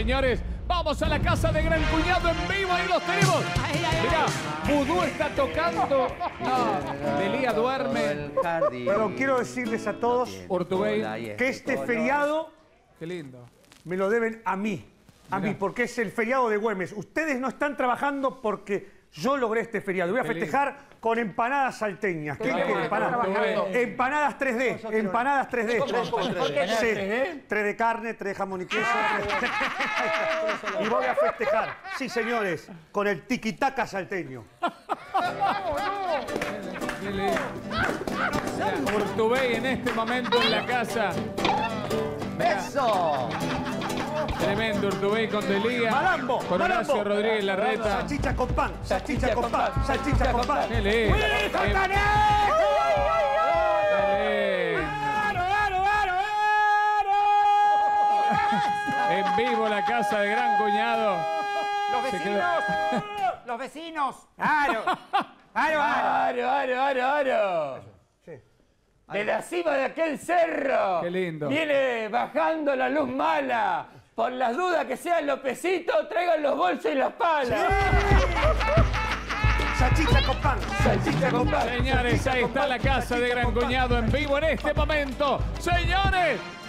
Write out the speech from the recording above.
señores. Vamos a la casa de Gran Cuñado en vivo, ahí los tenemos. Mirá, Vudú está tocando. No, Delía duerme. Pero quiero decirles a todos Urtubey. que este feriado Qué lindo. me lo deben a mí. A mí, porque es el feriado de Güemes. Ustedes no están trabajando porque yo logré este feriado. Voy a festejar con empanadas salteñas. ¿Qué quieren? Empanadas 3D. Empanadas 3D. Sí. 3 de carne, 3 de jamón y queso. Y voy a festejar, sí señores, con el tiquitaca salteño. Urtubey en este momento en la casa. ¡Eso! Tremendo Urtubey con Delía. Malambo, con Malambo. Horacio Rodríguez Larreta. Salchicha con pan, salchicha con pan, salchicha con pan. Qué lindo. En vivo la casa de Gran Cuñado. ¡Los Se vecinos! quedó- ¡Los vecinos! ¡Aro! ¡Aro! ¡Aro! Sí. De la cima de aquel cerro. Qué lindo. Viene bajando la luz mala. Por las dudas que sean los pesitos, traigan los bolsos y las palas. Salchicha con pan. Salchicha con pan. Señores, ahí está la casa de Gran Cuñado en vivo en este momento. Señores.